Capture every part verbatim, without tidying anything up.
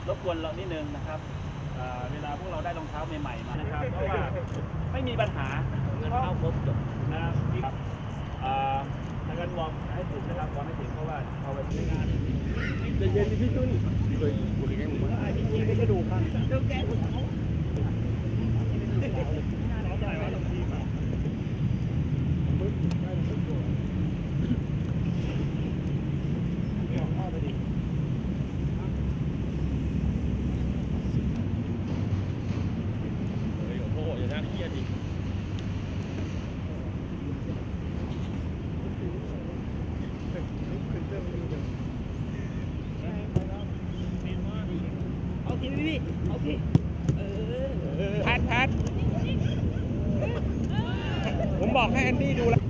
รบกวนเรานิดนึงนะครับเวลาพวกเราได้รองเท้าใหม่ๆมานะครับเพราะว่าไม่มีปัญหาเงินเข้าครบจบนะครับทางการวอร์มให้ถึงนะครับวอร์มให้ถึงเพราะว่าเอาไปใช้งานจะเย็นพี่ตุ้นเคยคุยกันมั้ยพี่ไม่กระดูกครับเรื่องแก้ผมเขาเราได้ว่าลงทีมาโอเคพี่โอเคเออพัดพัดผมบอกให้แอนดี้ดูแล้ว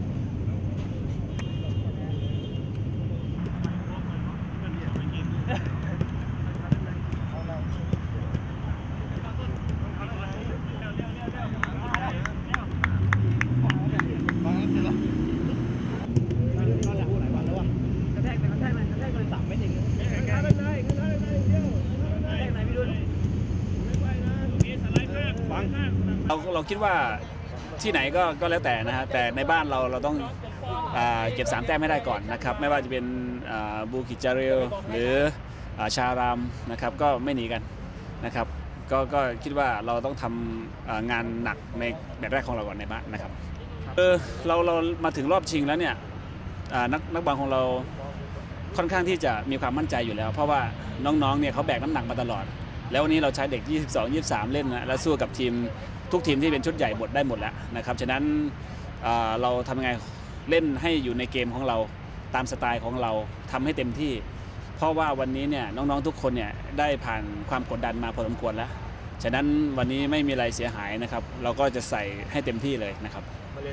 เราเราคิดว่าที่ไหนก็ก็แล้วแต่นะฮะแต่ในบ้านเราเราต้องเก็บสามแต้มให้ได้ก่อนนะครับไม่ว่าจะเป็นบูกิจาริลหรือชารามนะครับก็ไม่หนีกันนะครับก็ก็คิดว่าเราต้องทำงานหนักในแมตช์แรกของเราก่อนในบ้านนะครับเออเราเรามาถึงรอบชิงแล้วเนี่ยนักนักบอลของเราค่อนข้างที่จะมีความมั่นใจอยู่แล้วเพราะว่าน้องๆเนี่ยเขาแบกน้ำหนักมาตลอดแล้ววันนี้เราใช้เด็กยี่สิบสอง ยี่สิบสามเล่นนะแล้วสู้กับทีมทุกทีมที่เป็นชุดใหญ่หมดได้หมดแล้วนะครับฉะนั้นเราทำยังไงเล่นให้อยู่ในเกมของเราตามสไตล์ของเราทำให้เต็มที่เพราะว่าวันนี้เนี่ยน้องๆทุกคนเนี่ยได้ผ่านความกดดันมาพอสมควรแล้วฉะนั้นวันนี้ไม่มีอะไรเสียหายนะครับเราก็จะใส่ให้เต็มที่เลยนะครับ